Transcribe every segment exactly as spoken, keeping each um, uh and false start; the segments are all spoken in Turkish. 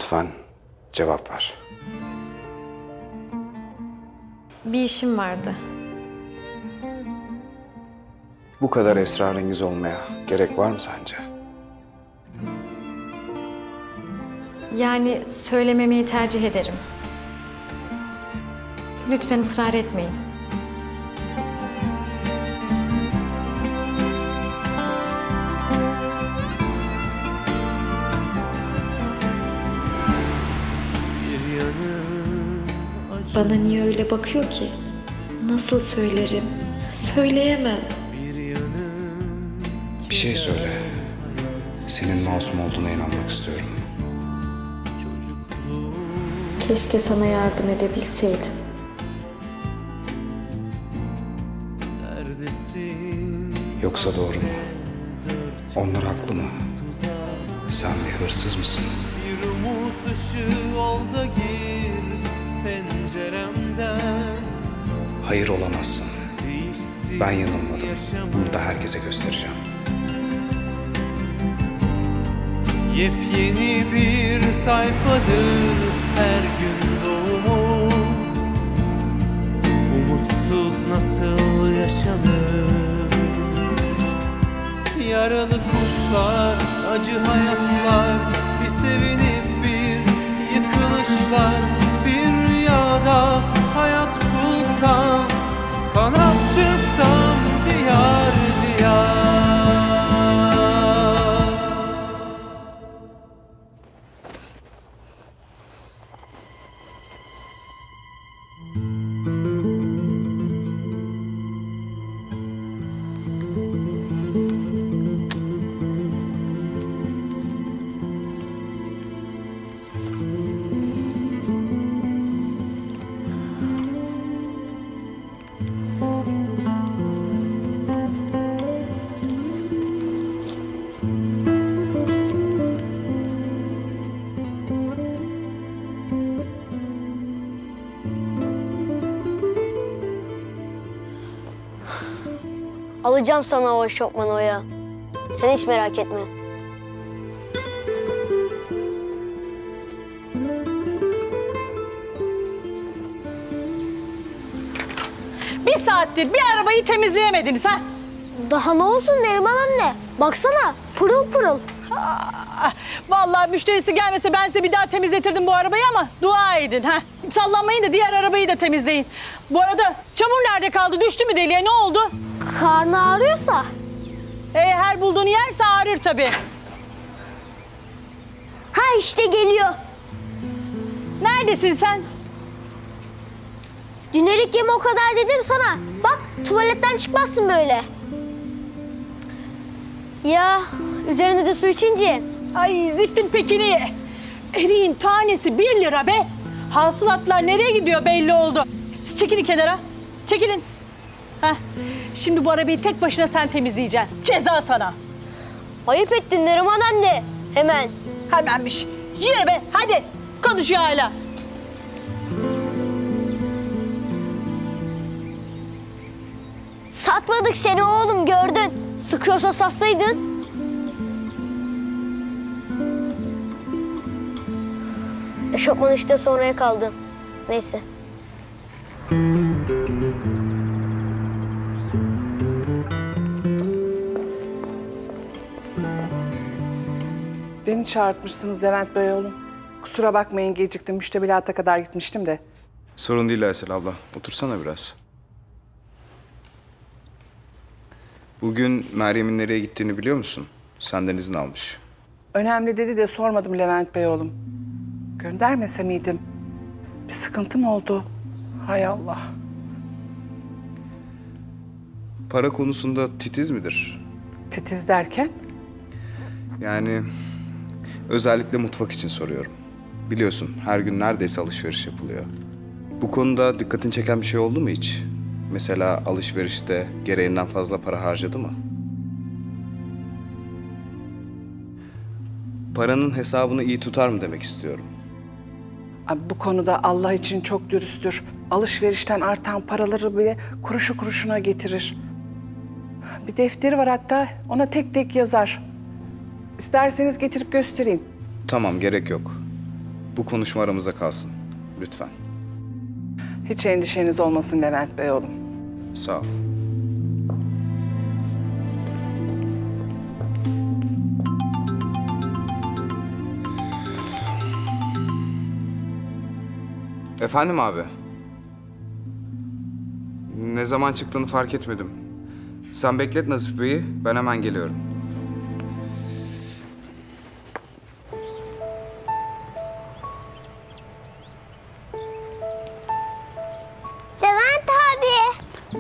Lütfen cevap ver. Bir işim vardı. Bu kadar esrarengiz olmaya gerek var mı sence? Yani söylememeyi tercih ederim. Lütfen ısrar etmeyin. Bana niye öyle bakıyor ki? Nasıl söylerim? Söyleyemem. Bir şey söyle. Senin masum olduğuna inanmak istiyorum. Keşke sana yardım edebilseydim. Yoksa doğru mu? Onlar haklı mı? Sen bir hırsız mısın? Bir umut ışığı ol da gir penceremden. Hayır, olamazsın. Ben yanılmadım. Bunu da herkese göstereceğim. Yepyeni bir sayfadır her gün doğumu. Umutsuz nasıl yaşanır? Yaralı kuşlar, acı hayatlar, bir sevinip bir yıkılışlar. Bir rüyada hayat bulsam, kanat çırpsam diyar diyar. Alacağım sana o eşofmanı Oya. Sen hiç merak etme. Bir saattir bir arabayı temizleyemediniz ha? Daha ne olsun Neriman anne? Baksana pırıl pırıl. Aa, vallahi müşterisi gelmese ben size bir daha temizletirdim bu arabayı ama dua edin ha. Sallanmayın da diğer arabayı da temizleyin. Bu arada çamur nerede kaldı? Düştü mü deliğe? Ne oldu? Karnı ağrıyorsa. Ee, her bulduğunu yerse ağrır tabii. Ha işte geliyor. Neredesin sen? Dünelik yeme o kadar dedim sana. Bak tuvaletten çıkmazsın böyle. Ya üzerine de su içince. Ay ziftin pekini ye. Eriğin tanesi bir lira be. Hasılatlar nereye gidiyor belli oldu. Siz çekilin kenara. Çekilin. Heh. Şimdi bu arabayı tek başına sen temizleyeceksin. Ceza sana. Ayıp ettin Neriman anne. Hemen. Hemenmiş. Yürü be hadi. Konuşuyor hala. Satmadık seni oğlum gördün. Sıkıyorsa satsaydın. Eşofman işte sonraya kaldı. Neyse. Beni çağırtmışsınız Levent Bey oğlum. Kusura bakmayın geciktim. Müştemilata kadar gitmiştim de. Sorun değil Aysel abla. Otursana biraz. Bugün Meryem'in nereye gittiğini biliyor musun? Senden izin almış. Önemli dedi de sormadım Levent Bey oğlum. Göndermese miydim? Bir sıkıntı mı oldu? Hay Allah. Para konusunda titiz midir? Titiz derken? Yani özellikle mutfak için soruyorum. Biliyorsun her gün neredeyse alışveriş yapılıyor. Bu konuda dikkatini çeken bir şey oldu mu hiç? Mesela alışverişte gereğinden fazla para harcadı mı? Paranın hesabını iyi tutar mı demek istiyorum. Abi, bu konuda Allah için çok dürüsttür. Alışverişten artan paraları bile kuruşu kuruşuna getirir. Bir defteri var hatta, ona tek tek yazar. İsterseniz getirip göstereyim. Tamam, gerek yok. Bu konuşma aramızda kalsın. Lütfen. Hiç endişeniz olmasın Levent Bey oğlum. Sağ ol. Efendim abi. Ne zaman çıktığını fark etmedim. Sen beklet Nazif Bey'i, ben hemen geliyorum. Levent abi.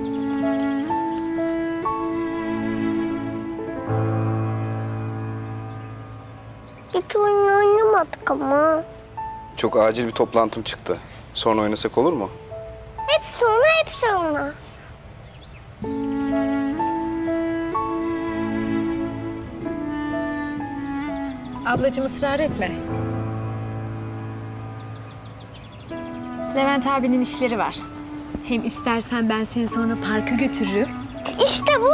Hiç oyun oynamadık ama. Çok acil bir toplantım çıktı. Sonra oynasak olur mu? Hep sonra hep sonra. Ablacığım ısrar etme. Levent abinin işleri var. Hem istersen ben seni sonra parka götürürüm. İşte bu.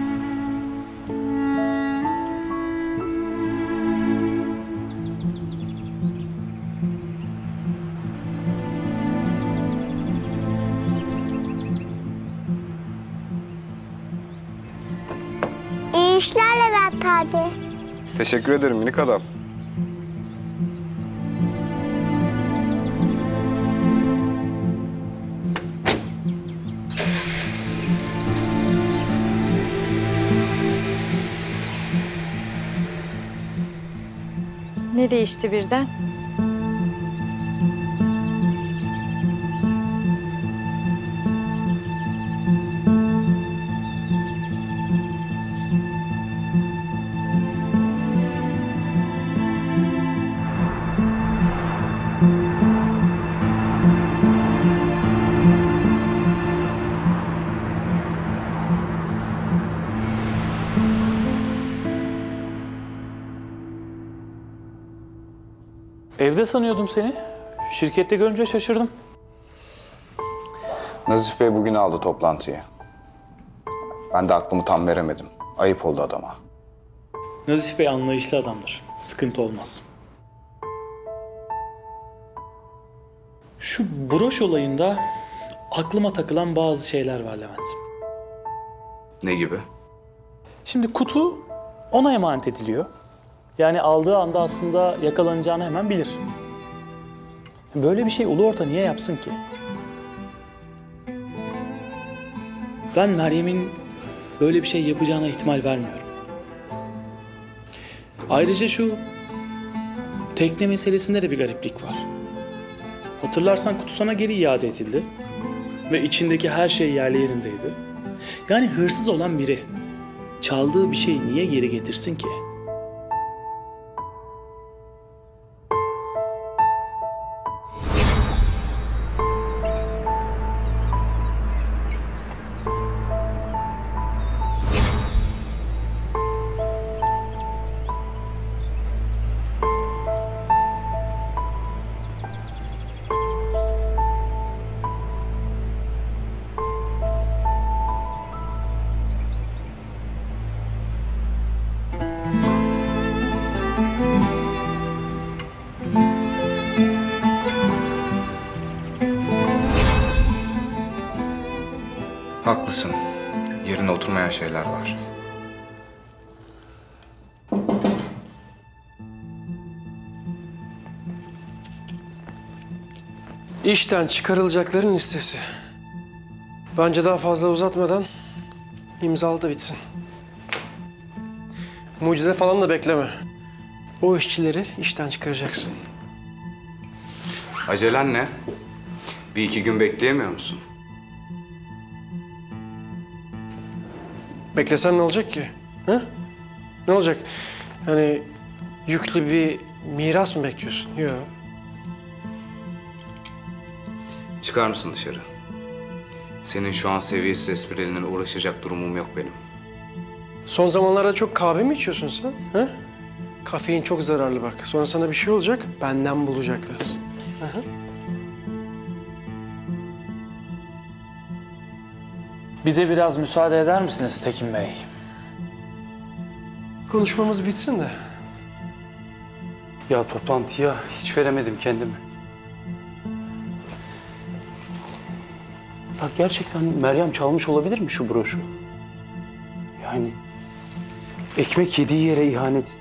İyi işler Levent abi. Teşekkür ederim minik adam. Ne değişti birden? Evde sanıyordum seni. Şirkette görünce şaşırdım. Nazif Bey bugün aldı toplantıyı. Ben de aklımı tam veremedim. Ayıp oldu adama. Nazif Bey anlayışlı adamdır. Sıkıntı olmaz. Şu broş olayında aklıma takılan bazı şeyler var Levent. Ne gibi? Şimdi kutu ona emanet ediliyor. Yani aldığı anda aslında yakalanacağını hemen bilir. Böyle bir şey ulu orta niye yapsın ki? Ben Meryem'in böyle bir şey yapacağına ihtimal vermiyorum. Ayrıca şu tekne meselesinde de bir gariplik var. Hatırlarsan kutu sana geri iade edildi. Ve içindeki her şey yerli yerindeydi. Yani hırsız olan biri çaldığı bir şeyi niye geri getirsin ki? Haklısın. Yerine oturmayan şeyler var. İşten çıkarılacakların listesi. Bence daha fazla uzatmadan imzalı da bitsin. Mucize falan da bekleme. O işçileri işten çıkaracaksın. Acelen ne? Bir iki gün bekleyemiyor musun? Beklesen ne olacak ki? Ha? Ne olacak? Yani yüklü bir miras mı bekliyorsun? Yok. Çıkar mısın dışarı? Senin şu an seviyesiz esprilerine uğraşacak durumum yok benim. Son zamanlarda çok kahve mi içiyorsun sen? Ha? Kafein çok zararlı bak. Sonra sana bir şey olacak, benden bulacaklar. Aha. Bize biraz müsaade eder misiniz Tekin Bey? Konuşmamız bitsin de. Ya toplantıya hiç veremedim kendimi. Ya gerçekten Meryem çalmış olabilir mi şu broşu? Yani ekmek yediği yere ihanet.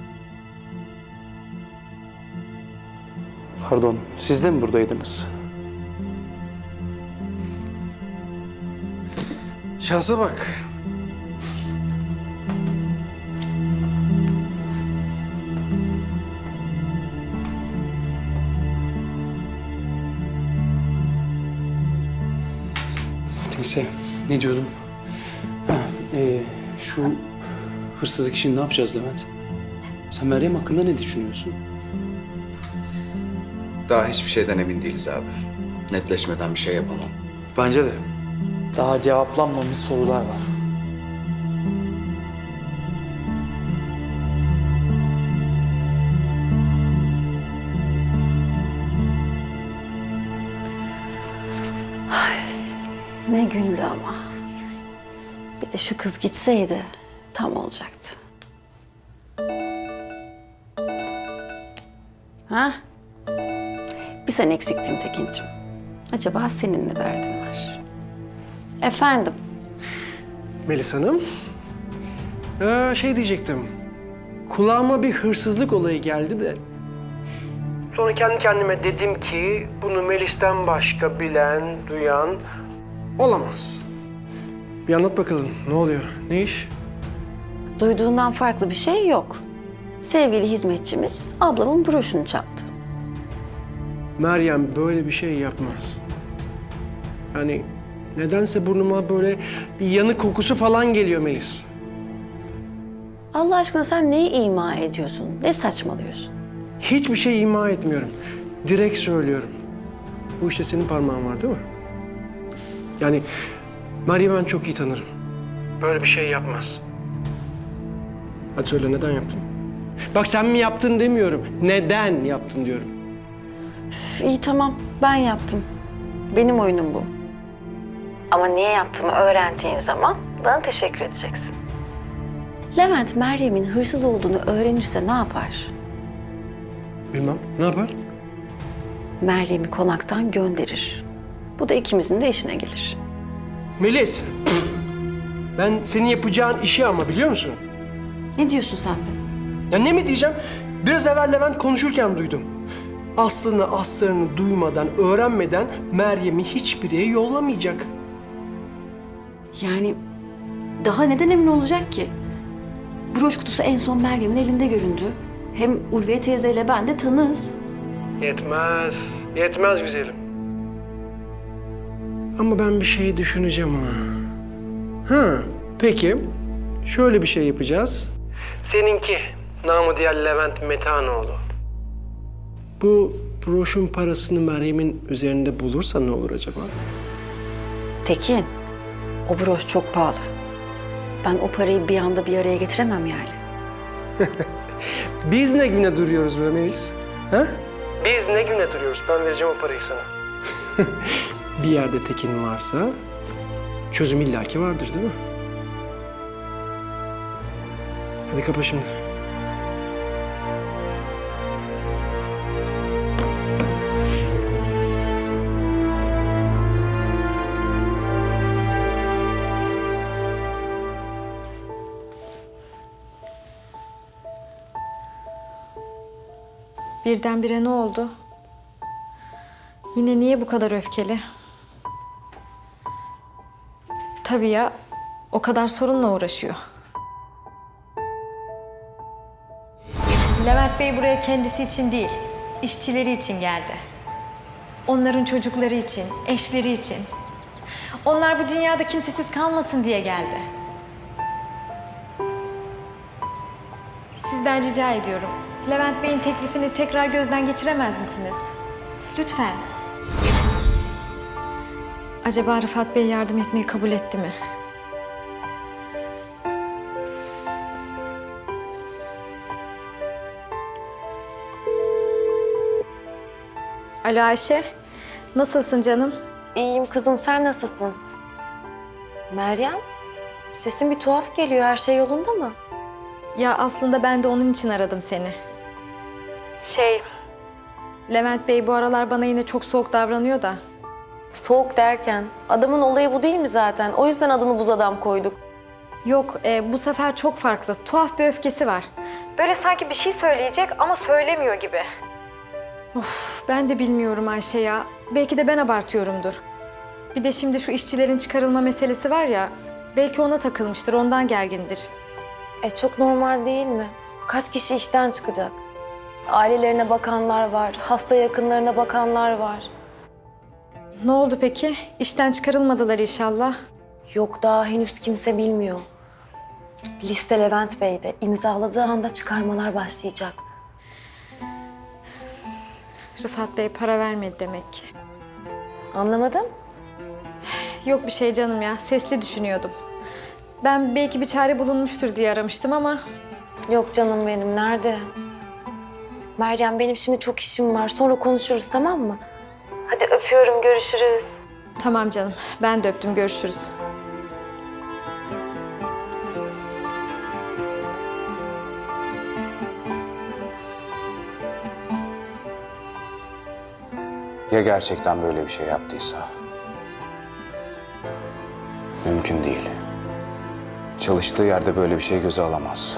Pardon, siz de mi buradaydınız? Şansa bak. Neyse, ne diyordum? Ha, e, şu hırsızlık işini ne yapacağız Levent? Sen Meryem hakkında ne düşünüyorsun? Daha hiçbir şeyden emin değiliz abi. Netleşmeden bir şey yapamam. Bence de. Daha cevaplanmamış sorular var. Ne gündü ama. Bir de şu kız gitseydi tam olacaktı. Ha? Bir sen eksiktin Tekin'cim. Acaba senin ne derdin var? Efendim? Melis Hanım. Ee, şey diyecektim. Kulağıma bir hırsızlık olayı geldi de. Sonra kendi kendime dedim ki bunu Melis'ten başka bilen, duyan olamaz. Bir anlat bakalım. Ne oluyor? Ne iş? Duyduğundan farklı bir şey yok. Sevgili hizmetçimiz ablamın broşunu çaldı. Meryem böyle bir şey yapmaz. Yani nedense burnuma böyle bir yanık kokusu falan geliyor Melis. Allah aşkına sen neyi ima ediyorsun? Ne saçmalıyorsun? Hiçbir şey ima etmiyorum. Direkt söylüyorum. Bu işte senin parmağın var değil mi? Yani Meryem'i ben çok iyi tanırım. Böyle bir şey yapmaz. Hadi söyle neden yaptın? Bak sen mi yaptın demiyorum. Neden yaptın diyorum. Üf, iyi tamam ben yaptım. Benim oyunum bu. Ama niye yaptığımı öğrendiğin zaman bana teşekkür edeceksin. Levent Meryem'in hırsız olduğunu öğrenirse ne yapar? Bilmem. Ne yapar? Meryem'i konaktan gönderir. Bu da ikimizin de işine gelir. Melis. Ben senin yapacağın işi ama biliyor musun? Ne diyorsun sen be? Ya ne mi diyeceğim? Biraz evvel Levent konuşurken duydum. Aslını aslarını duymadan, öğrenmeden Meryem'i hiçbir yere yollamayacak. Yani daha neden emin olacak ki? Broş kutusu en son Meryem'in elinde göründü. Hem Ulviye teyzeyle ben de tanığız. Yetmez, yetmez güzelim. Ama ben bir şey düşüneceğim ha. Ha, peki. Şöyle bir şey yapacağız. Seninki, namı diğer Levent Metanoğlu. Bu broşun parasını Meryem'in üzerinde bulursa ne olur acaba? Tekin, o broş çok pahalı. Ben o parayı bir anda bir araya getiremem yani. Biz ne güne duruyoruz be Melis? Ha? Biz ne güne duruyoruz? Ben vereceğim o parayı sana. Bir yerde Tekin varsa çözüm illaki vardır değil mi? Hadi kapa şimdi. Birdenbire ne oldu? Yine niye bu kadar öfkeli? Tabii ya, o kadar sorunla uğraşıyor. Levent Bey buraya kendisi için değil, işçileri için geldi. Onların çocukları için, eşleri için. Onlar bu dünyada kimsesiz kalmasın diye geldi. Sizden rica ediyorum. Levent Bey'in teklifini tekrar gözden geçiremez misiniz? Lütfen. Acaba Rıfat Bey yardım etmeyi kabul etti mi? Alo Ayşe, nasılsın canım? İyiyim kızım, sen nasılsın? Meryem, sesin bir tuhaf geliyor. Her şey yolunda mı? Ya aslında ben de onun için aradım seni. Şey, Levent Bey bu aralar bana yine çok soğuk davranıyor da. Soğuk derken adamın olayı bu değil mi zaten? O yüzden adını buz adam koyduk. Yok, e, bu sefer çok farklı. Tuhaf bir öfkesi var. Böyle sanki bir şey söyleyecek ama söylemiyor gibi. Of, ben de bilmiyorum Ayşe ya. Belki de ben abartıyorumdur. Bir de şimdi şu işçilerin çıkarılma meselesi var ya, belki ona takılmıştır, ondan gergindir. E çok normal değil mi? Kaç kişi işten çıkacak? Ailelerine bakanlar var, hasta yakınlarına bakanlar var. Ne oldu peki? İşten çıkarılmadılar inşallah. Yok, daha henüz kimse bilmiyor. Liste Levent Bey'de. İmzaladığı anda çıkarmalar başlayacak. Rıfat Bey para vermedi demek ki. Anlamadım. Yok bir şey canım ya, sesli düşünüyordum. Ben belki bir çare bulunmuştur diye aramıştım ama... Yok canım benim, nerede? Meryem, benim şimdi çok işim var. Sonra konuşuruz, tamam mı? Hadi öpüyorum, görüşürüz. Tamam canım, ben de öptüm, görüşürüz. Ya gerçekten böyle bir şey yaptıysa? Mümkün değil. Çalıştığı yerde böyle bir şey göze alamaz.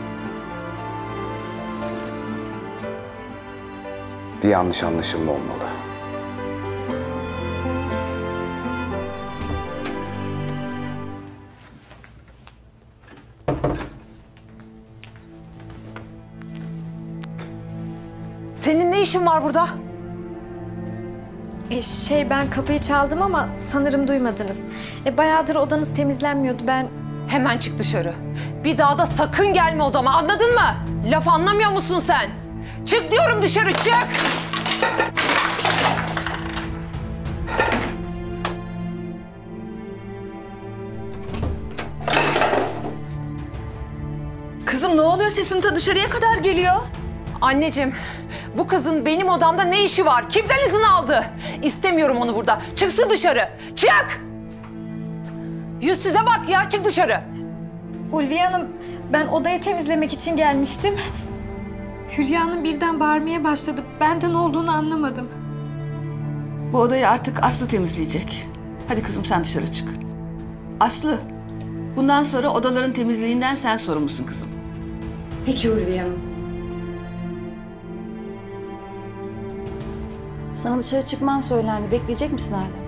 Bir yanlış anlaşılma olmalı. Senin ne işin var burada? E şey, ben kapıyı çaldım ama sanırım duymadınız. E bayağıdır odanız temizlenmiyordu, ben... Hemen çık dışarı. Bir daha da sakın gelme odama, anladın mı? Laf anlamıyor musun sen? Çık diyorum dışarı, çık! Kızım ne oluyor? Sesin ta dışarıya kadar geliyor. Anneciğim, bu kızın benim odamda ne işi var? Kimden izin aldı? İstemiyorum onu burada. Çıksın dışarı. Çık! Yüzsüze bak ya, çık dışarı. Ulviye Hanım, ben odayı temizlemek için gelmiştim. Hülya Hanım birden bağırmaya başladı. Ben de ne olduğunu anlamadım. Bu odayı artık Aslı temizleyecek. Hadi kızım sen dışarı çık. Aslı, bundan sonra odaların temizliğinden sen sorumlusun kızım. Peki Ulviye Hanım. Sana dışarı çıkman söylendi. Bekleyecek misin hala?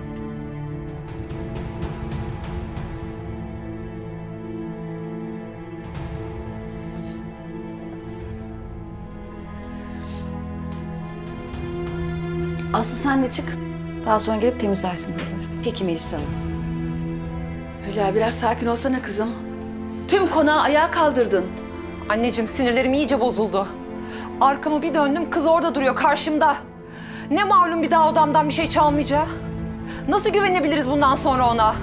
Aslı sen de çık. Daha sonra gelip temizlersin buraları. Peki Melis Hanım. Hülya biraz sakin olsana kızım. Tüm konağı ayağa kaldırdın. Anneciğim, sinirlerim iyice bozuldu. Arkamı bir döndüm, kız orada duruyor karşımda. Ne malum bir daha odamdan bir şey çalmayacağı? Nasıl güvenebiliriz bundan sonra ona?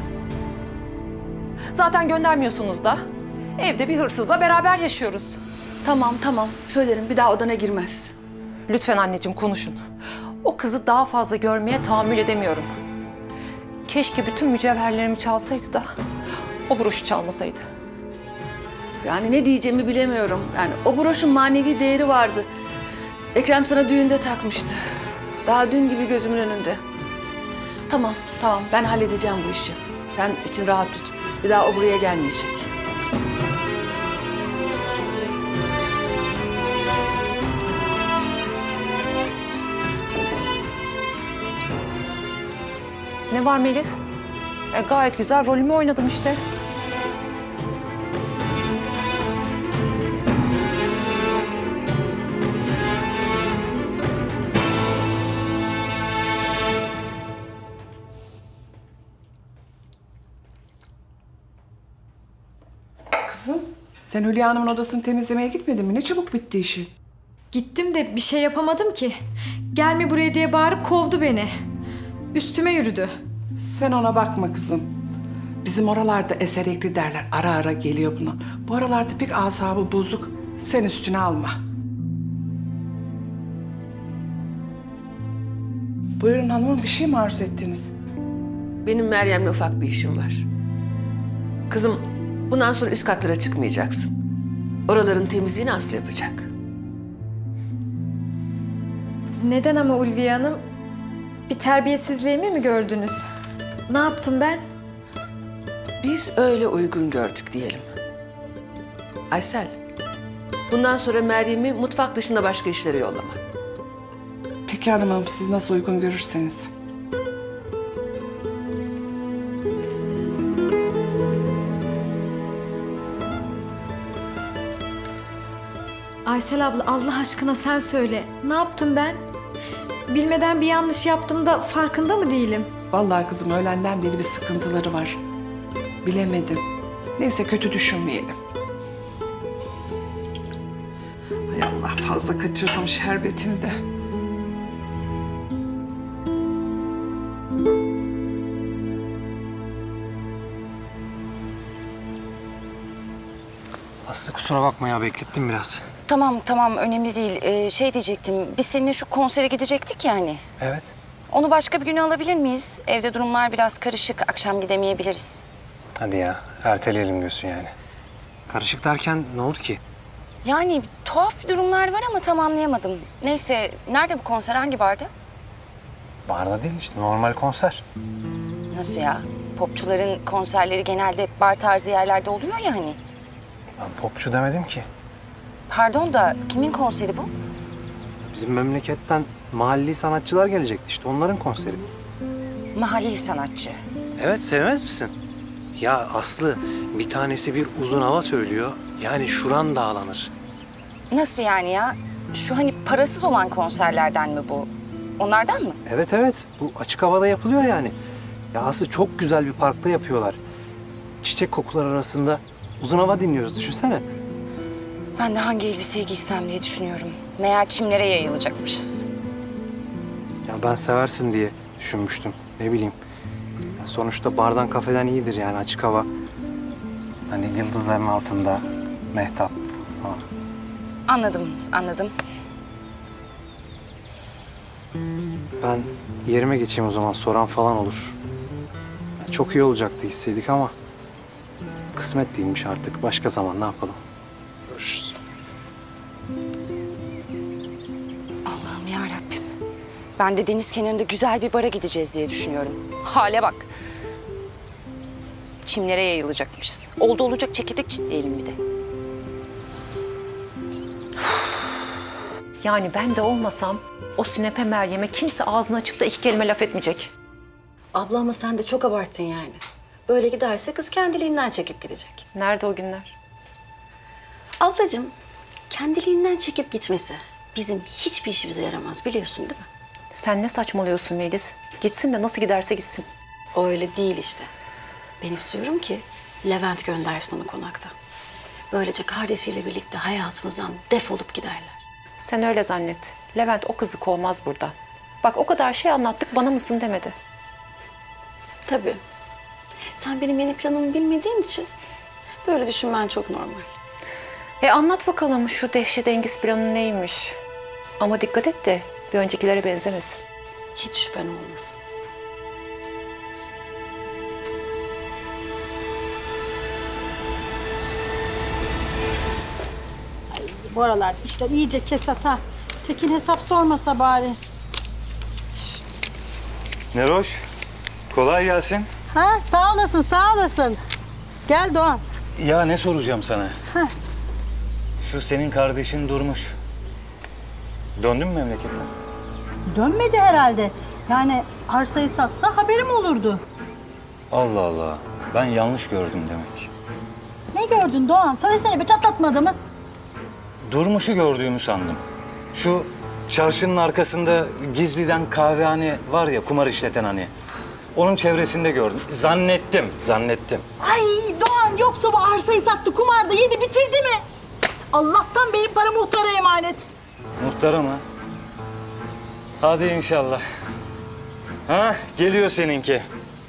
Zaten göndermiyorsunuz da. Evde bir hırsızla beraber yaşıyoruz. Tamam tamam söylerim, bir daha odana girmez. Lütfen anneciğim konuşun. O kızı daha fazla görmeye tahammül edemiyorum. Keşke bütün mücevherlerimi çalsaydı da o broşu çalmasaydı. Yani ne diyeceğimi bilemiyorum. Yani o broşun manevi değeri vardı. Ekrem sana düğünde takmıştı. Daha dün gibi gözümün önünde. Tamam, tamam. Ben halledeceğim bu işi. Sen için rahat tut. Bir daha o buraya gelmeyecek. Ne var Melis? E, gayet güzel rolümü oynadım işte. Kızım, sen Hülya Hanım'ın odasını temizlemeye gitmedin mi? Ne çabuk bitti işi. Gittim de bir şey yapamadım ki. Gelme buraya diye bağırıp kovdu beni. Üstüme yürüdü. Sen ona bakma kızım. Bizim oralarda eserikli derler. Ara ara geliyor buna. Bu aralarda pek asabı bozuk. Sen üstüne alma. Buyurun hanımım, bir şey mi arzu ettiniz? Benim Meryem'le ufak bir işim var. Kızım, bundan sonra üst katlara çıkmayacaksın. Oraların temizliğini Aslı yapacak. Neden ama Ulviye Hanım? Bir terbiyesizliğimi mi gördünüz? Ne yaptım ben? Biz öyle uygun gördük diyelim. Aysel, bundan sonra Meryem'i mutfak dışında başka işlere yollama. Peki hanımım, siz nasıl uygun görürseniz. Aysel abla Allah aşkına sen söyle. Ne yaptım ben? Bilmeden bir yanlış yaptım da farkında mı değilim? Vallahi kızım öğlenden beri bir sıkıntıları var. Bilemedim. Neyse kötü düşünmeyelim. Hay Allah, fazla kaçırdım şerbetini de. Aslı kusura bakma ya, beklettim biraz. Tamam tamam önemli değil. Ee, şey diyecektim, biz seninle şu konsere gidecektik ya hani. Evet. Onu başka bir güne alabilir miyiz? Evde durumlar biraz karışık, akşam gidemeyebiliriz. Hadi ya, erteleyelim diyorsun yani. Karışık derken ne oldu ki? Yani tuhaf durumlar var ama tam anlayamadım. Neyse, nerede bu konser, hangi barda? Barda değil işte, normal konser. Nasıl ya? Popçuların konserleri genelde bar tarzı yerlerde oluyor ya hani. Ben popçu demedim ki. Pardon da kimin konseri bu? Bizim memleketten mahalli sanatçılar gelecekti işte, onların konseri. Mahalli sanatçı. Evet, sevmez misin? Ya Aslı, bir tanesi bir uzun hava söylüyor. Yani şuran dağlanır. Nasıl yani ya? Şu hani parasız olan konserlerden mi bu? Onlardan mı? Evet evet, bu açık havada yapılıyor yani. Ya Aslı, çok güzel bir parkta yapıyorlar. Çiçek kokular arasında uzun hava dinliyoruz, düşünsene. Ben de hangi elbiseyi giysem diye düşünüyorum. Meğer çimlere yayılacakmışız. Ya ben seversin diye düşünmüştüm, ne bileyim. Ya sonuçta bardan kafeden iyidir yani açık hava. Hani yıldızların altında, mehtap falan. Anladım, anladım. Ben yerime geçeyim o zaman, soran falan olur. Ya çok iyi olacaktı hisseydik ama kısmet değilmiş artık. Başka zaman ne yapalım? Görüşürüz. Allah'ım yarabbim. Ben de deniz kenarında güzel bir bara gideceğiz diye düşünüyorum. Hale bak. Çimlere yayılacakmışız. Oldu olacak çekirdek çitleyelim bir de. Yani ben de olmasam o sünepe Meryem'e kimse ağzını açıp da iki kelime laf etmeyecek. Abla ama sen de çok abarttın yani. Böyle giderse kız kendiliğinden çekip gidecek. Nerede o günler? Ablacığım, kendiliğinden çekip gitmesi bizim hiçbir işimize yaramaz, biliyorsun değil mi? Sen ne saçmalıyorsun Melis? Gitsin de nasıl giderse gitsin. O öyle değil işte. Ben istiyorum ki Levent göndersin onu konakta. Böylece kardeşiyle birlikte hayatımızdan defolup giderler. Sen öyle zannet. Levent o kızı kovmaz buradan. Bak o kadar şey anlattık, bana mısın demedi. Tabii. Sen benim yeni planımı bilmediğin için böyle düşünmen çok normal. E anlat bakalım şu dehşet Engiz planı neymiş? Ama dikkat et de bir öncekilere benzemesin. Hiç şüphen olmasın. Bu aralar işler iyice kesat ha. Tekin hesap sormasa bari. Neroş, kolay gelsin. Ha sağ olasın, sağ olasın. Gel Doğan. Ya ne soracağım sana? Heh. Şu senin kardeşin Durmuş. Döndün mü memleketten? Dönmedi herhalde. Yani arsayı satsa haberim olurdu. Allah Allah, ben yanlış gördüm demek. Ne gördün Doğan? Söylesene be, çatlatma adamı. Durmuş'u gördüğümü sandım. Şu çarşının arkasında gizliden kahvehane var ya, kumar işleten hani. Onun çevresinde gördüm. Zannettim, zannettim. Ay Doğan, yoksa bu arsayı sattı, kumarda yedi bitirdi mi? Allah'tan benim para muhtara emanet. Muhtara mı? Hadi inşallah. Ha, geliyor seninki.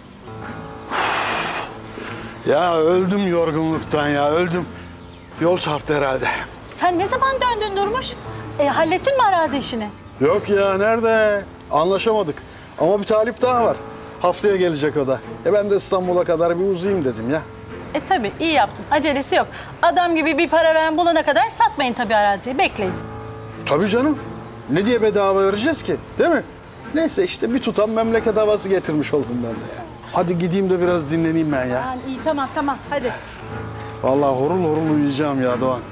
Ya öldüm yorgunluktan ya, öldüm. Yol çarptı herhalde. Sen ne zaman döndün Durmuş? E, hallettin mi arazi işini? Yok ya, nerede? Anlaşamadık. Ama bir talip daha var. Haftaya gelecek o da. E ben de İstanbul'a kadar bir uzayayım dedim ya. E tabii iyi yaptın. Acelesi yok. Adam gibi bir para veren bulana kadar satmayın tabii araziyi. Bekleyin. Tabii canım. Ne diye bedava vereceğiz ki? Değil mi? Neyse işte bir tutam memleket havası getirmiş oldum ben de ya. Hadi gideyim de biraz dinleneyim ben ya. Yani iyi tamam tamam hadi. Vallahi horul horul uyuyacağım ya Doğan.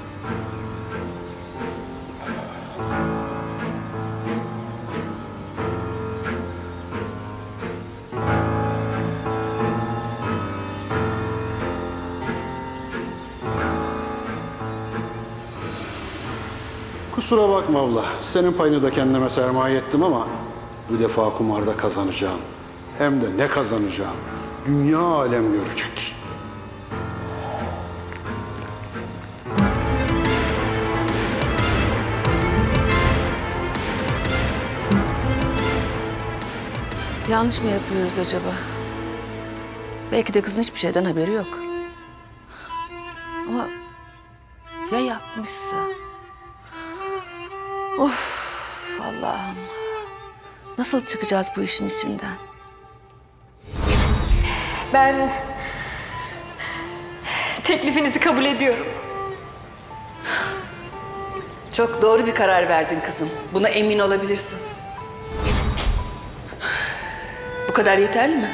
Kusura bakma abla. Senin payını da kendime sermaye ettim ama bu defa kumarda kazanacağım. Hem de ne kazanacağım. Dünya alem görecek. Yanlış mı yapıyoruz acaba? Belki de kızın hiçbir şeyden haberi yok. Ama ya yapmışsa? Of Allah'ım. Nasıl çıkacağız bu işin içinden? Ben teklifinizi kabul ediyorum. Çok doğru bir karar verdin kızım. Buna emin olabilirsin. Bu kadar yeterli mi?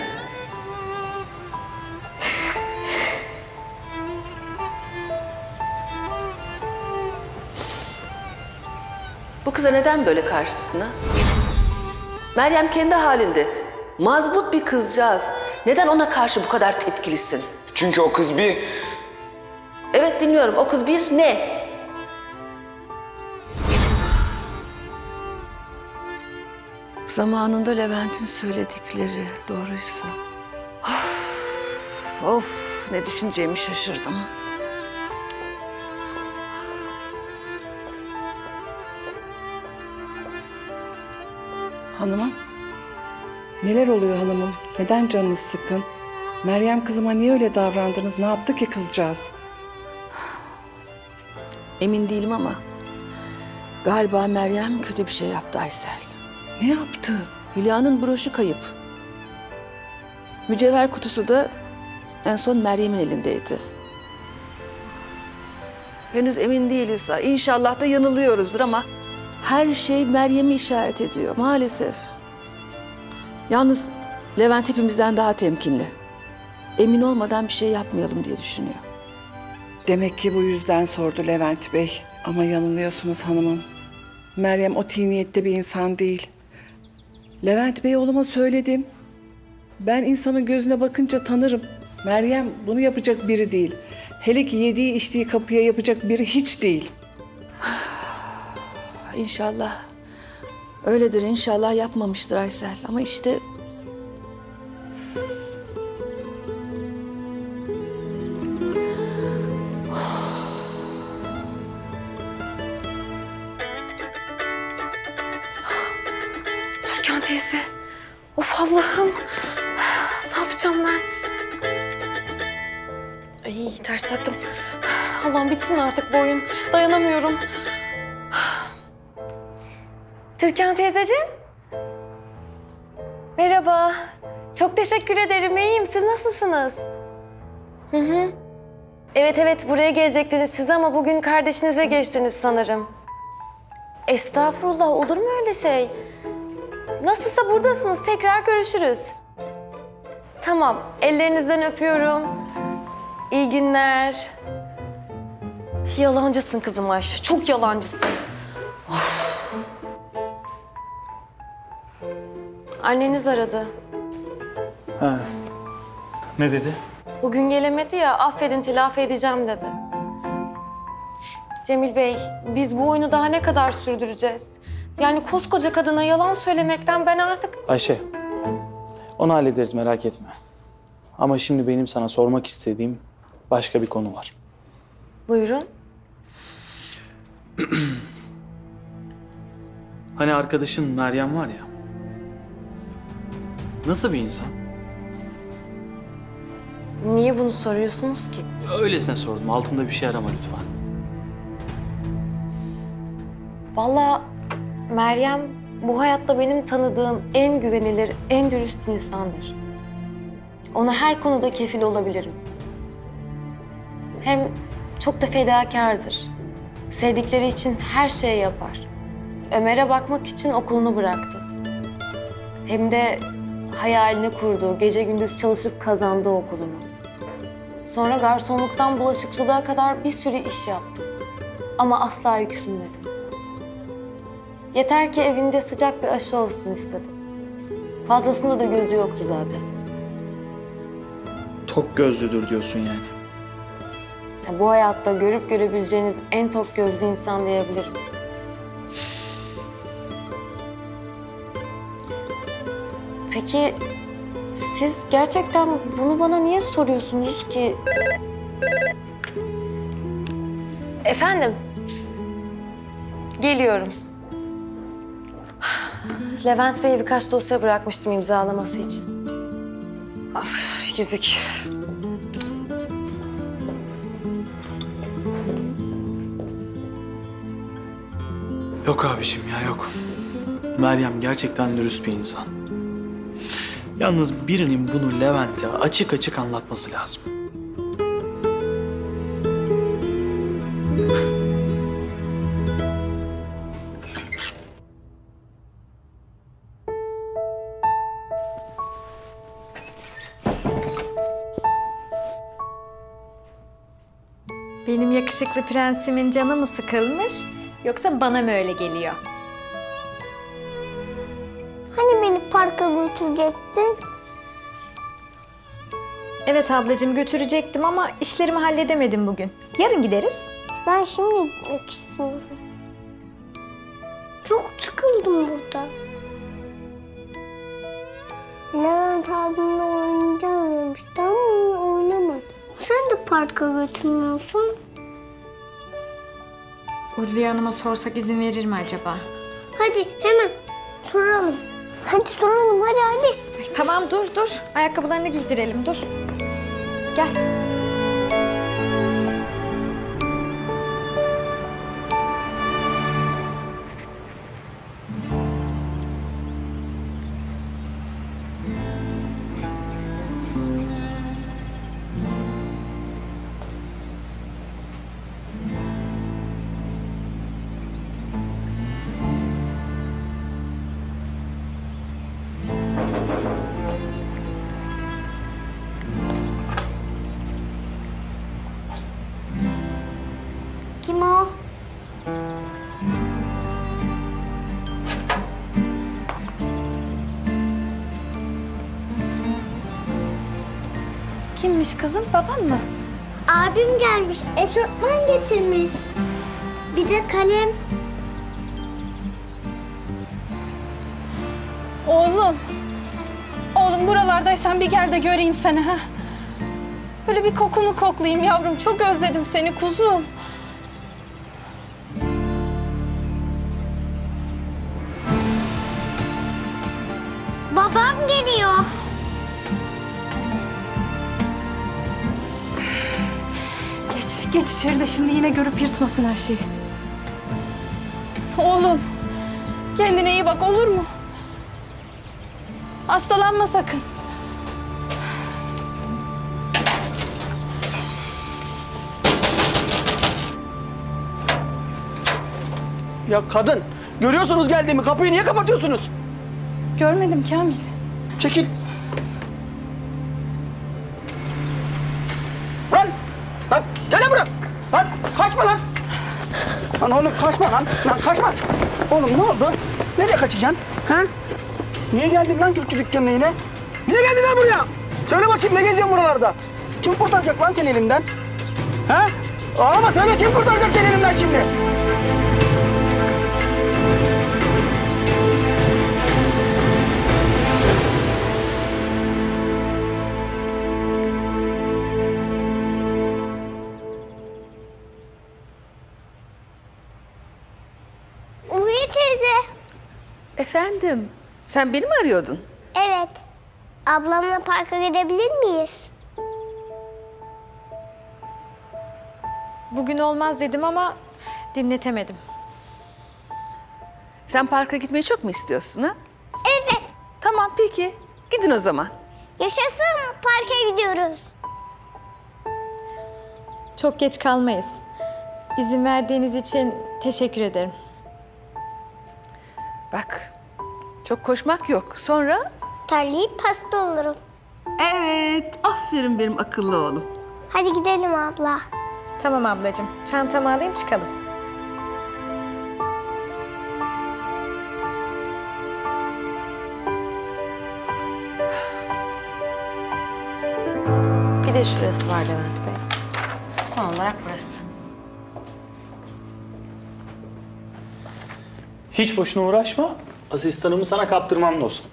Bu kıza neden böyle karşısına? Meryem kendi halinde. Mazbut bir kızcağız. Neden ona karşı bu kadar tepkilisin? Çünkü o kız bir... Evet dinliyorum. O kız bir ne? Zamanında Levent'in söyledikleri doğruysa... Of, of ne düşüneceğimi şaşırdım. Hanımım, neler oluyor hanımım? Neden canınız sıkın? Meryem kızıma niye öyle davrandınız? Ne yaptı ki kızcağız? Emin değilim ama galiba Meryem kötü bir şey yaptı Aysel. Ne yaptı? Hülya'nın broşu kayıp. Mücevher kutusu da en son Meryem'in elindeydi. Henüz emin değiliz. İnşallah da yanılıyoruzdur ama her şey Meryem'i işaret ediyor maalesef. Yalnız Levent hepimizden daha temkinli. Emin olmadan bir şey yapmayalım diye düşünüyor. Demek ki bu yüzden sordu Levent Bey. Ama yanılıyorsunuz hanımım. Meryem o tiniyette bir insan değil. Levent Bey oğluma söyledim. Ben insanın gözüne bakınca tanırım. Meryem bunu yapacak biri değil. Hele ki yediği içtiği kapıya yapacak biri hiç değil. İnşallah. Öyledir inşallah yapmamıştır Aysel. Ama işte... Türkan teyze. Of Allah'ım. Ne yapacağım ben? Ay ters taktım. Allah'ım bitsin artık bu oyun. Dayanamıyorum. Türkan teyzeciğim. Merhaba. Çok teşekkür ederim. İyiyim. Siz nasılsınız? Hı hı. Evet evet buraya gelecektiniz siz ama bugün kardeşinize geçtiniz sanırım. Estağfurullah olur mu öyle şey? Nasılsa buradasınız. Tekrar görüşürüz. Tamam. Ellerinizden öpüyorum. İyi günler. Yalancısın kızım Ayşe. Çok yalancısın. Of. Anneniz aradı. Ha. Ne dedi? Bugün gelemedi ya, affedin telafi edeceğim dedi. Cemil Bey, biz bu oyunu daha ne kadar sürdüreceğiz? Yani koskoca kadına yalan söylemekten ben artık... Ayşe, onu hallederiz merak etme. Ama şimdi benim sana sormak istediğim başka bir konu var. Buyurun. Hani arkadaşın Meryem var ya. Nasıl bir insan? Niye bunu soruyorsunuz ki? Öylesine sordum. Altında bir şey arama lütfen. Vallahi Meryem bu hayatta benim tanıdığım en güvenilir, en dürüst insandır. Ona her konuda kefil olabilirim. Hem çok da fedakardır. Sevdikleri için her şeyi yapar. Ömer'e bakmak için okulunu bıraktı. Hem de hayalini kurduğu, gece gündüz çalışıp kazandığı okulunu. Sonra garsonluktan bulaşıkçılığa kadar bir sürü iş yaptı. Ama asla yüksünmedi. Yeter ki evinde sıcak bir aşı olsun istedi. Fazlasında da gözü yoktu zaten. Tok gözlüdür diyorsun yani. Ya bu hayatta görüp görebileceğiniz en tok gözlü insan diyebilirim. Peki siz gerçekten bunu bana niye soruyorsunuz ki? Efendim? Geliyorum. Levent Bey'e birkaç dosya bırakmıştım imzalaması için. Of, yüzük. Yok abiciğim ya yok. Meryem gerçekten dürüst bir insan. Yalnız birinin bunu Levent'e açık açık anlatması lazım. Benim yakışıklı prensimin canı mı sıkılmış? Yoksa bana mı öyle geliyor? Hani beni parka götürecektin? Evet ablacığım götürecektim ama işlerimi halledemedim bugün. Yarın gideriz. Ben şimdi gitmek istiyorum. Çok sıkıldım burada. Levent abimle oynayacağız demişti ama oynamadı. Sen de parka götürmüyorsun. Ulviye Hanım'a sorsak izin verir mi acaba? Hadi hemen soralım. Hadi soralım hadi hadi. Ay, tamam dur dur. Ayakkabılarını giydirelim dur. Gel. Kim o? Kimmiş kızım? Baban mı? Abim gelmiş. Eşofman getirmiş. Bir de kalem. Oğlum. Oğlum buralardaysan bir gel de göreyim seni ha. Böyle bir kokunu koklayayım yavrum. Çok özledim seni kuzum. Babam geliyor. Geç, geç içeri de şimdi yine görüp yırtmasın her şeyi. Oğlum, kendine iyi bak olur mu? Hastalanma sakın. Ya kadın, görüyorsunuz geldiğimi. Kapıyı niye kapatıyorsunuz? Görmedim Kamil. Çekil. Lan! Lan gel buraya! Lan kaçma lan! Lan oğlum kaçma lan! Lan kaçma! Oğlum ne oldu? Nereye kaçacaksın? Ha? Niye geldin lan Kürkçü dükkanına yine? Niye geldin lan buraya? Söyle bakayım ne geziyorsun buralarda? Kim kurtaracak lan seni elimden? Ha? Ağlama söyle kim kurtaracak seni elimden şimdi? Ulviye teyze. Efendim, sen beni mi arıyordun? Evet. Ablamla parka gidebilir miyiz? Bugün olmaz dedim ama dinletemedim. Sen parka gitmeyi çok mu istiyorsun ha? Evet. Tamam peki, gidin o zaman. Yaşasın, parka gidiyoruz. Çok geç kalmayız. İzin verdiğiniz için teşekkür ederim. Bak, çok koşmak yok. Sonra? Terleyip hasta olurum. Evet, aferin benim akıllı oğlum. Hadi gidelim abla. Tamam ablacığım. Çantamı alayım çıkalım. Bir de şurası var Levent Bey. Son olarak burası. Hiç boşuna uğraşma. Asistanımı sana kaptırmam dostum.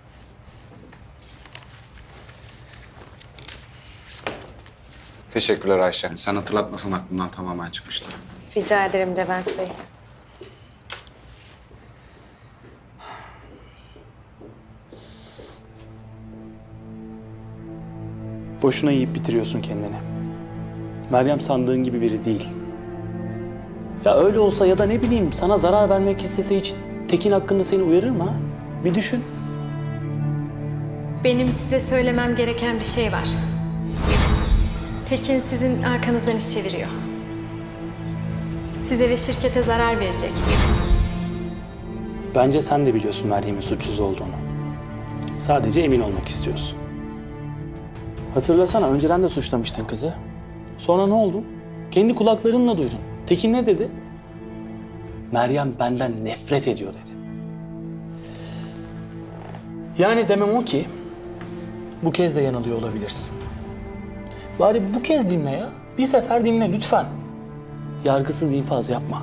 Teşekkürler Ayşe. Sen hatırlatmasan aklımdan tamamen çıkmıştı. Rica ederim Levent Bey. Boşuna yiyip bitiriyorsun kendini. Meryem sandığın gibi biri değil. Ya öyle olsa ya da ne bileyim sana zarar vermek istese hiç Tekin hakkında seni uyarır mı ha? Bir düşün. Benim size söylemem gereken bir şey var. Tekin sizin arkanızdan iş çeviriyor. Size ve şirkete zarar verecek. Bence sen de biliyorsun Meryem'in suçsuz olduğunu. Sadece emin olmak istiyorsun. Hatırlasana önceden de suçlamıştın kızı. Sonra ne oldu? Kendi kulaklarınla duydun. Tekin ne dedi? Meryem benden nefret ediyor dedi. Yani demem o ki bu kez de yanılıyor olabilirsin. Bari bu kez dinle ya. Bir sefer dinle lütfen. Yargısız infaz yapma.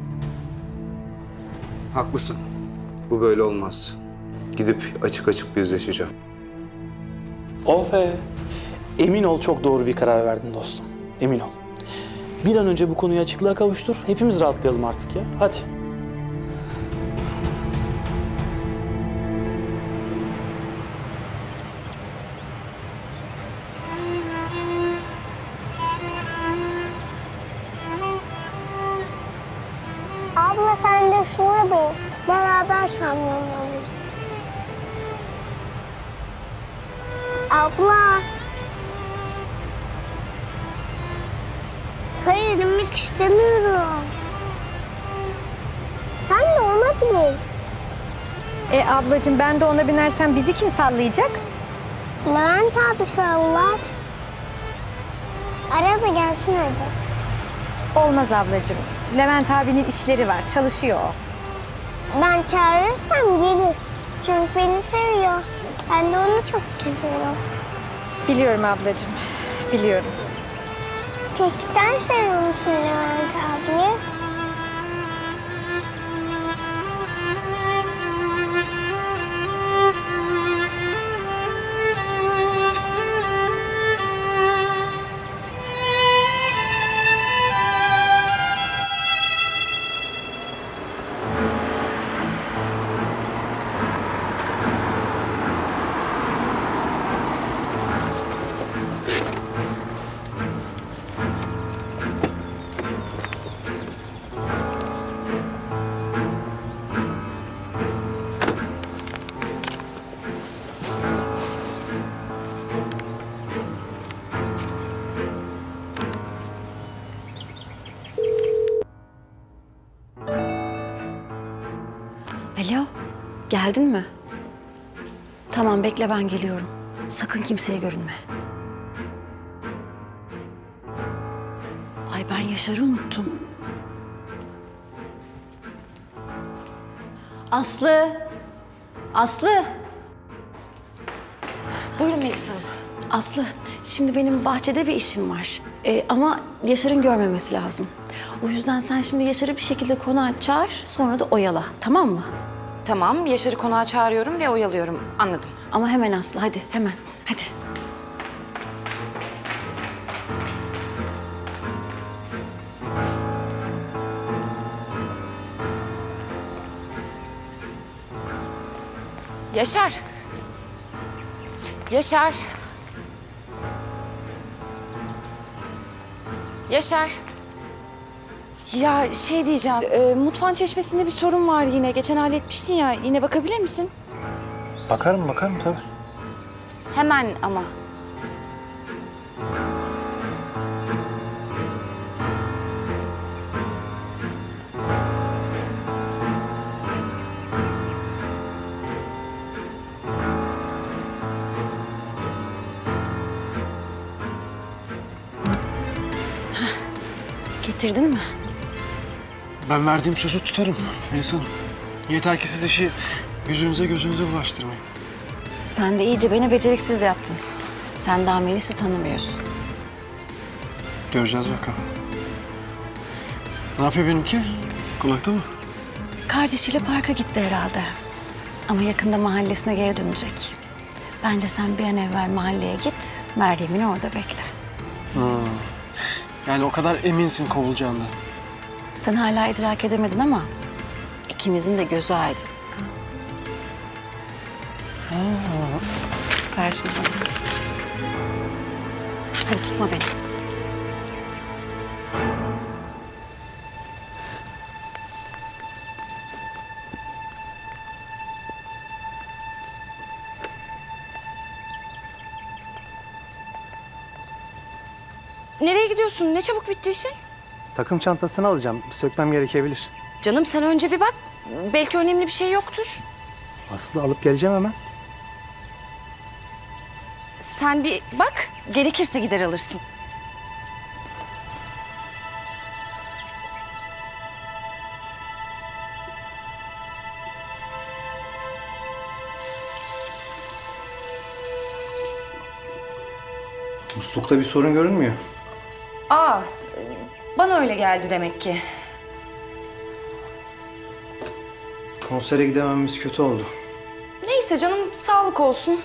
Haklısın. Bu böyle olmaz. Gidip açık açık bir yüzleşeceğim. Oh be. Emin ol çok doğru bir karar verdin dostum. Emin ol. Bir an önce bu konuyu açıklığa kavuştur. Hepimiz rahatlayalım artık ya. Hadi. Abla sen de şuna bin. Beraber şamlanalım. Abla. Hayır, inmek istemiyorum. Sen de ona bin. E ablacığım ben de ona binersem bizi kim sallayacak? Levent abi sallar. Ara da gelsin hadi. Olmaz ablacığım. Levent abinin işleri var, çalışıyor o. Ben çağırırsam gelir. Çünkü beni seviyor. Ben de onu çok seviyorum. Biliyorum ablacığım, biliyorum. Peki sen seviyor musun Levent abiyi? Alo, geldin mi? Tamam, bekle ben geliyorum. Sakın kimseye görünme. Ay ben Yaşar'ı unuttum. Aslı! Aslı! Buyurun Melis Hanım. Aslı, şimdi benim bahçede bir işim var. Ee, ama Yaşar'ın görmemesi lazım. O yüzden sen şimdi Yaşar'ı bir şekilde konağa çağır, sonra da oyala, tamam mı? Tamam, Yaşar'ı konağa çağırıyorum ve oyalıyorum. Anladım. Ama hemen Aslı, hadi hemen, hadi. Yaşar. Yaşar. Yaşar. Ya şey diyeceğim, e, mutfağın çeşmesinde bir sorun var yine. Geçen halletmiştin ya, yine bakabilir misin? Bakarım bakarım tabii. Hemen ama. getirdin mi? Ben verdiğim sözü tutarım Melis Hanım. Yeter ki siz işi yüzünüze gözünüze bulaştırmayın. Sen de iyice beni beceriksiz yaptın. Sen daha Melis'i tanımıyorsun. Göreceğiz bakalım. Ne yapıyor benimki? Kulakta mı? Kardeşiyle parka gitti herhalde. Ama yakında mahallesine geri dönecek. Bence sen bir an evvel mahalleye git, Meryem'ini orada bekle. Hmm. Yani o kadar eminsin kovulacağından. Sen hala idrak edemedin ama ikimizin de gözü aydın. Ha. Ver şunu bana. Hadi tutma beni. Nereye gidiyorsun? Ne çabuk bitti işin? Takım çantasını alacağım. Sökmem gerekebilir. Canım sen önce bir bak. Belki önemli bir şey yoktur. Aslı alıp geleceğim hemen. Sen bir bak. Gerekirse gider alırsın. Muslukta bir sorun görünmüyor. Aa, bana öyle geldi demek ki. Konsere gidemememiz kötü oldu. Neyse canım, sağlık olsun.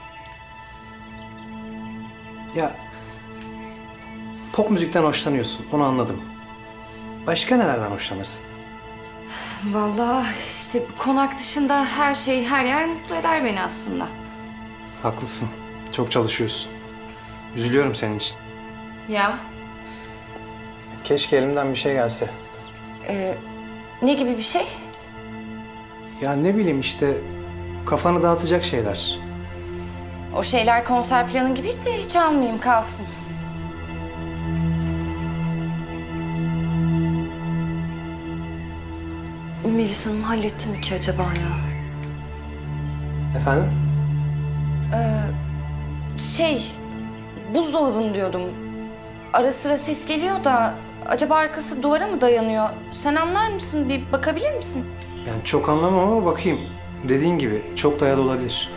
Ya pop müzikten hoşlanıyorsun, onu anladım. Başka nelerden hoşlanırsın? Vallahi işte konak dışında her şey, her yer mutlu eder beni aslında. Haklısın, çok çalışıyorsun. Üzülüyorum senin için. Ya? Keşke elimden bir şey gelse. Ee, ne gibi bir şey? Ya ne bileyim işte, kafanı dağıtacak şeyler. O şeyler konser planı gibiyse hiç almayayım, kalsın. Melis Hanım halletti mi ki acaba ya? Efendim? Ee, şey, buzdolabını diyordum. Ara sıra ses geliyor da acaba arkası duvara mı dayanıyor? Sen anlar mısın? Bir bakabilir misin? Yani çok anlamam ama bakayım. Dediğin gibi çok dayalı olabilir.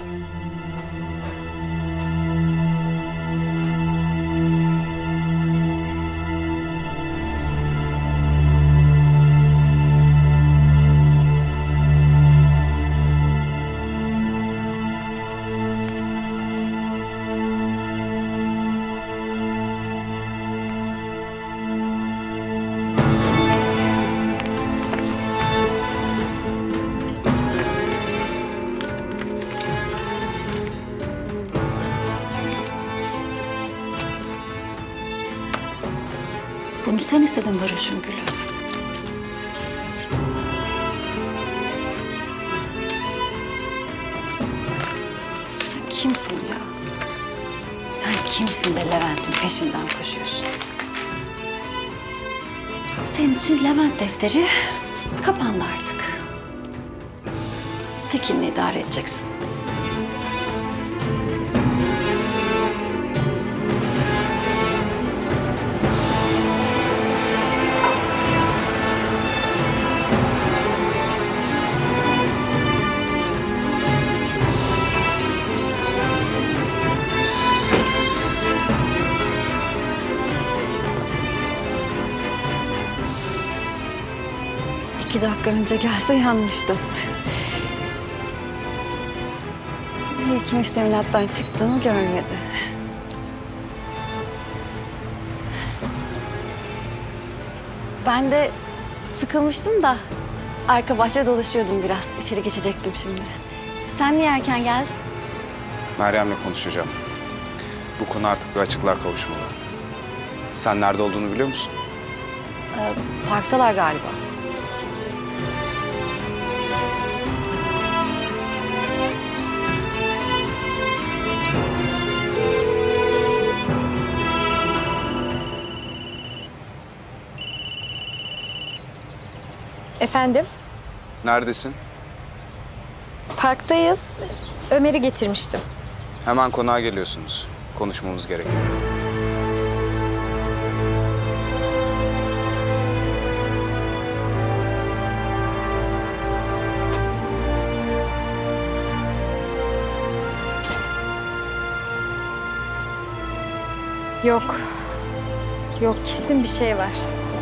Bunu sen istedin Barış'ın gülü. Sen kimsin ya? Sen kimsin de Levent'in peşinden koşuyorsun? Senin için Levent defteri kapandı artık. Tekin'le idare edeceksin. İki dakika önce gelse yanmıştım. İyi ki müştemilattan çıktığımı görmedi. Ben de sıkılmıştım da arka bahçede dolaşıyordum biraz. İçeri geçecektim şimdi. Sen niye erken geldin? Meryem'le konuşacağım. Bu konu artık bir açıklığa kavuşmalı. Sen nerede olduğunu biliyor musun? Ee, parktalar galiba. Efendim? Neredesin? Parktayız. Ömer'i getirmiştim. Hemen konağa geliyorsunuz. Konuşmamız gerekiyor. Yok. Yok, kesin bir şey var.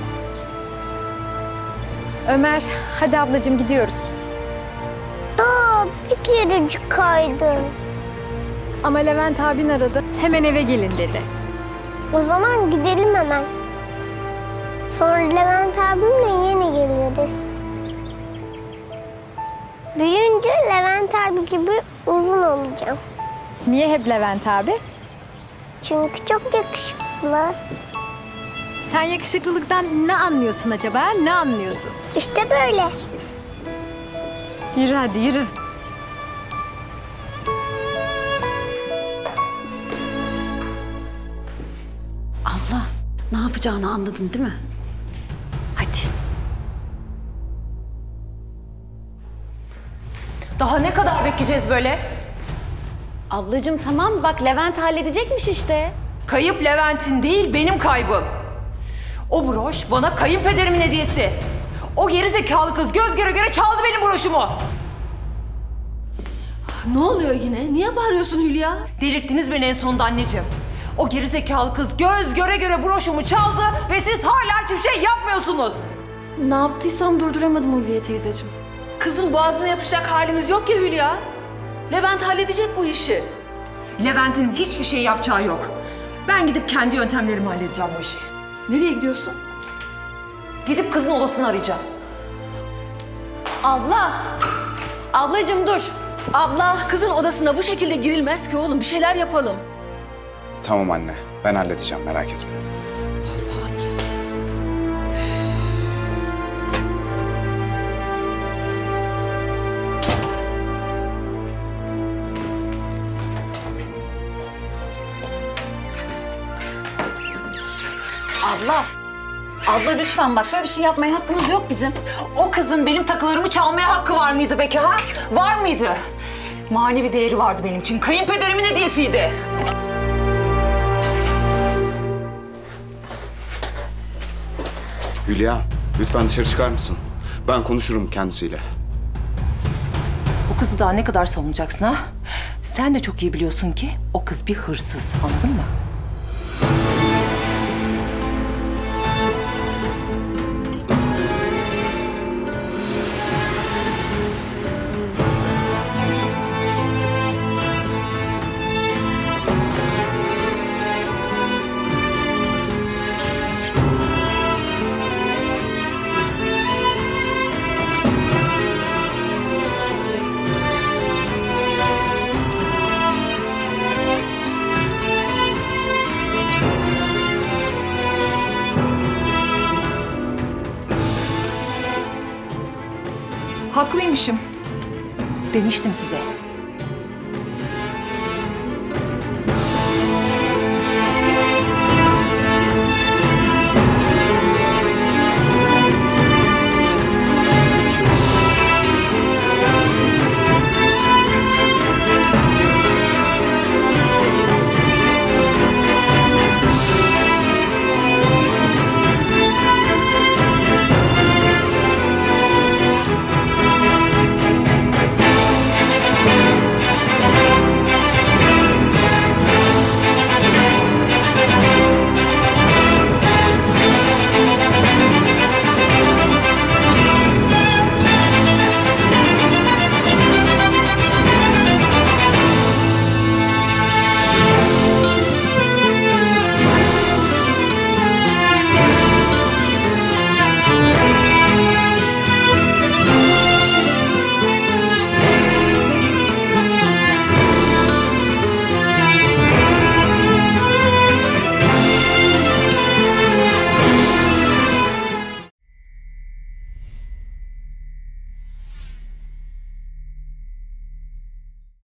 Ömer, hadi ablacığım gidiyoruz. Aa, bir kerecik kaydım. Ama Levent abin aradı. Hemen eve gelin dedi. O zaman gidelim hemen. Sonra Levent abimle yeni geliriz. Büyüyünce Levent abi gibi uzun olacağım. Niye hep Levent abi? Çünkü çok yakışıklı. Sen yakışıklılıktan ne anlıyorsun acaba? Ne anlıyorsun? İşte böyle. Yürü hadi yürü. Abla, ne yapacağını anladın değil mi? Hadi. Daha ne kadar bekleyeceğiz böyle? Ablacığım tamam bak Levent halledecekmiş işte. Kayıp Levent'in değil, benim kaybım. O broş bana kayınpederimin hediyesi. O gerizekalı kız göz göre göre çaldı benim broşumu. Ne oluyor yine? Niye bağırıyorsun Hülya? Delirttiniz beni en sonunda anneciğim. O gerizekalı kız göz göre göre broşumu çaldı ve siz hala hiçbir şey yapmıyorsunuz. Ne yaptıysam durduramadım Ulviye teyzeciğim. Kızın boğazına yapışacak halimiz yok ya Hülya. Levent halledecek bu işi. Levent'in hiçbir şey yapacağı yok. Ben gidip kendi yöntemlerimi halledeceğim bu işi. Nereye gidiyorsun? Gidip kızın odasını arayacağım. Abla! Ablacığım dur! Abla! Kızın odasına bu şekilde girilmez ki oğlum. Bir şeyler yapalım. Tamam anne, ben halledeceğim, merak etme. Abla! Abla lütfen bak böyle bir şey yapmaya hakkımız yok bizim. O kızın benim takılarımı çalmaya hakkı var mıydı peki ha? Var mıydı? Manevi değeri vardı benim için. Kayınpederimin hediyesiydi. Hülya, lütfen dışarı çıkar mısın? Ben konuşurum kendisiyle. O kızı daha ne kadar savunacaksın ha? Sen de çok iyi biliyorsun ki o kız bir hırsız, anladın mı? Haklıymışım. Demiştim size.